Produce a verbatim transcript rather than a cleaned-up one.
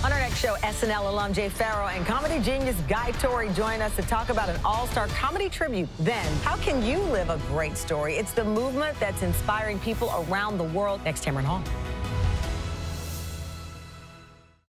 On our next show, S N L alum Jay Pharoah and comedy genius Guy Torry join us to talk about an all-star comedy tribute. Then, how can you live a great story? It's the movement that's inspiring people around the world. Next, Tamron Hall.